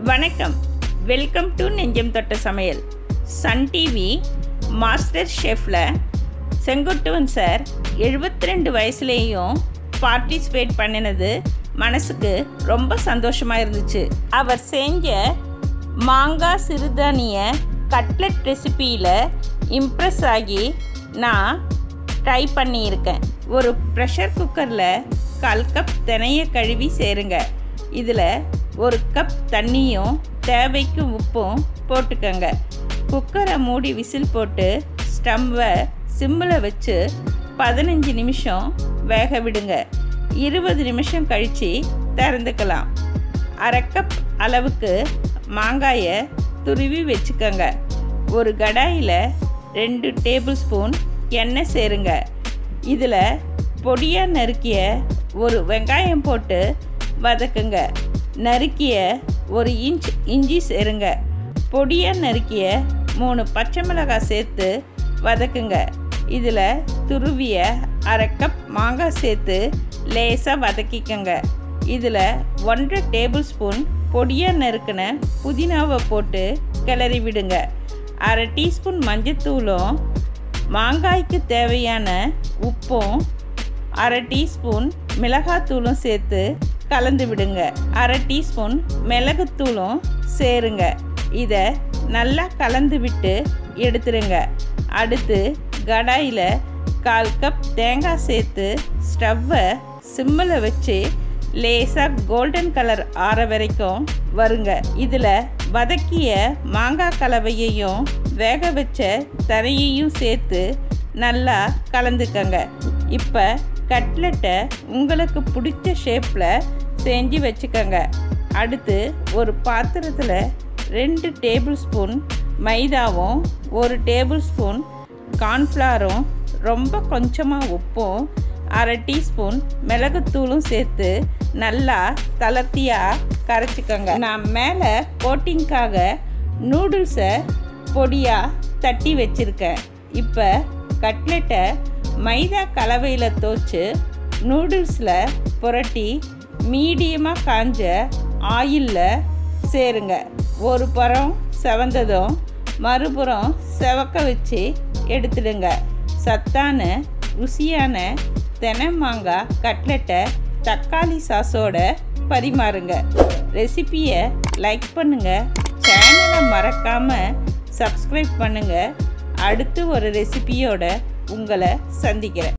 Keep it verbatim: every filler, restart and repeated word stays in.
வணக்கம். Welcome to நெஞ்சம் தொட்ட சமையல். சன் டிவி மாஸ்டர் ஷெஃப்ல செங்குட்டுவன் சார் எழுபத்தி ரெண்டு வயசுலேயும் பார்ட்டிசிபேட் பண்ணினது மனசுக்கு ரொம்ப சந்தோஷமாக இருந்துச்சு. அவர் செஞ்ச மாங்காய் சிறுதானிய கட்லெட் ரெசிப்பியில் இம்ப்ரெஸ் ஆகி நான் ட்ரை பண்ணியிருக்கேன். ஒரு ப்ரெஷர் குக்கரில் கால் கப் தினையை கழுவி சேருங்க. இதில் ஒரு கப் தண்ணியும் தேவைக்கு உப்பும் போட்டுக்கங்க. குக்கரை மூடி விசில் போட்டு ஸ்டவ்வை சிம்மில் வச்சு பதினஞ்சு நிமிஷம் வேக விடுங்க. இருபது நிமிஷம் கழித்து திறந்துக்கலாம். அரை கப் அளவுக்கு மாங்காயை துருவி வச்சுக்கோங்க. ஒரு கடாயில் ரெண்டு டேபிள் ஸ்பூன் எண்ணெய் சேருங்க. இதில் பொடியாக நறுக்கிய ஒரு வெங்காயம் போட்டு வதக்குங்க. நறுக்கிய ஒரு இன்ச் இஞ்சி சேருங்க. பொடியாக நறுக்கிய மூணு பச்சை மிளகாய் சேர்த்து வதக்குங்க. இதில் துருவிய அரை கப் மாங்காய் சேர்த்து லேசாக வதக்கிக்கங்க. இதில் ஒன்றரை டேபிள் ஸ்பூன் பொடியாக நறுக்கின புதினாவை போட்டு கிளறி விடுங்க. அரை டீஸ்பூன் மஞ்சத்தூளும் மாங்காய்க்கு தேவையான உப்பும் அரை டீஸ்பூன் மிளகாத்தூளும் சேர்த்து கலந்து விடுங்க. அரை டீஸ்பூன் மிளகுத்தூளும் சேருங்க. இதை நல்லா கலந்து விட்டு எடுத்துருங்க. அடுத்து கடாயில் கால் கப் தேங்காய் சேர்த்து ஸ்டவ்வை சிம்மில் வச்சு லேசாக கோல்டன் கலர் ஆற வரைக்கும் வருங்க. இதில் வதக்கிய மாங்காய் கலவையையும் வேக வச்ச தரையையும் சேர்த்து நல்லா கலந்துக்கங்க. இப்போ கட்லெட்டை உங்களுக்கு பிடிச்ச ஷேப்பில் செஞ்சு வச்சுக்கோங்க. அடுத்து ஒரு பாத்திரத்தில் ரெண்டு டேபிள் ஸ்பூன் மைதாவும் ஒரு டேபிள் ஸ்பூன் கார்ன்ஃப்ளவரும் ரொம்ப கொஞ்சமாக உப்பும் அரை டீஸ்பூன் மிளகுத்தூளும் சேர்த்து நல்லா தளர்த்தியாக கரைச்சிக்கோங்க. நான் மேலே கோட்டிங்காக நூடுல்ஸை பொடியாக தட்டி வச்சுருக்கேன். இப்போ கட்லெட்டை மைதா கலவையில் தோச்சு நூடுல்ஸில் புரட்டி மீடியமாக காஞ்ச ஆயிலில் சேருங்க. ஒரு புறம் செவந்ததும் மறுபுறம் செவக்க வச்சு எடுத்துடுங்க. சத்தான ருசியான தெனை மாங்காய் கட்லெட்டை தக்காளி சாஸோட பரிமாறுங்க. ரெசிப்பியை லைக் பண்ணுங்கள். சேனலை மறக்காமல் சப்ஸ்கிரைப் பண்ணுங்கள். அடுத்து ஒரு ரெசிபியோட உங்களை சந்திக்கிறேன்.